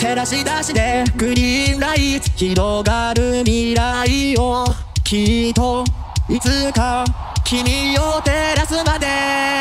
照らし出してグリーンライト広がる未来をきっといつか君を照らすまで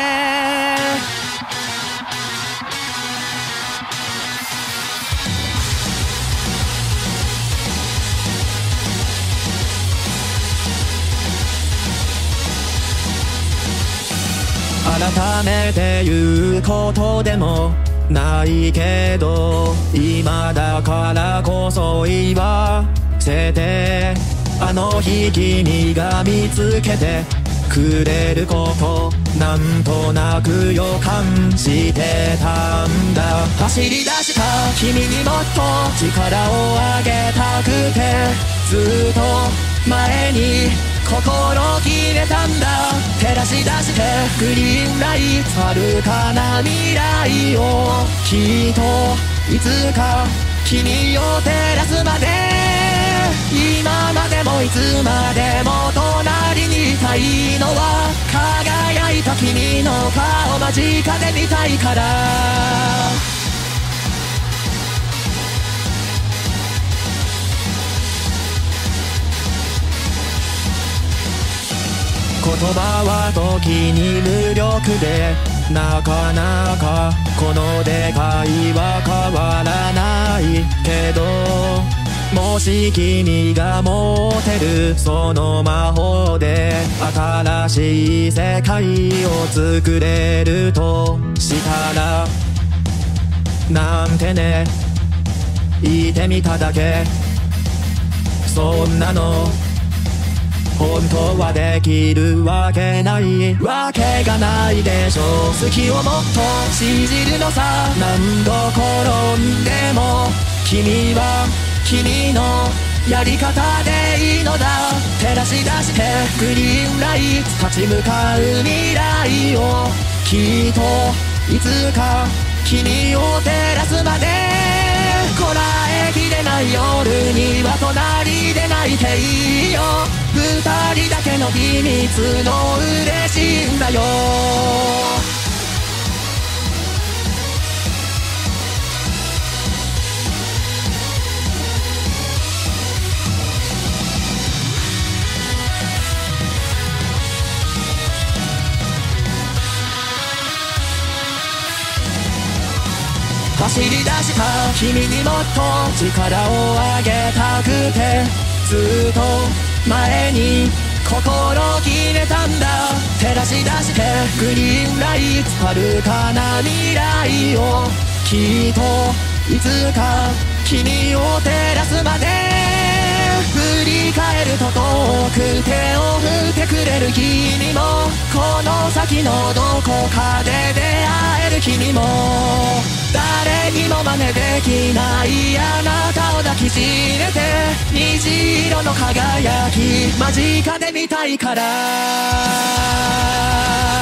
改めて言うことでもないけど今だからこそ言わせてあの日君が見つけてくれることなんとなく予感してたんだ走り出した君にもっと力をあげたくてずっと前に心決めたんだ照らし出してグリーンライト遥かな未来をきっといつか君を照らすまで今までもいつまでも隣にいたいのは輝いた君の顔間近で見たいから言葉は時に無力でなかなかこの出会いは変わらないけどもし君が持てるその魔法で新しい世界を作れるとしたらなんてね言ってみただけそんなの本当はできるわけないわけがないでしょう好きをもっと信じるのさ何度転んでも君は君のやり方でいいのだ照らし出してグリーンライト立ち向かう未来をきっといつか君を照らすまでこらえきれない夜には隣で泣いていいよ二人だけの秘密の嬉しいんだよ走り出した君にもっと力をあげたくてずっと前に心決めたんだ照らし出してグリーンライト遥かな未来をきっといつか君を照らすまで振り返ると遠く手を振ってくれる君もこの先のどこかで出会える君も誰にも真似できないあなたを抱きしめて虹色の輝き間近で見たいから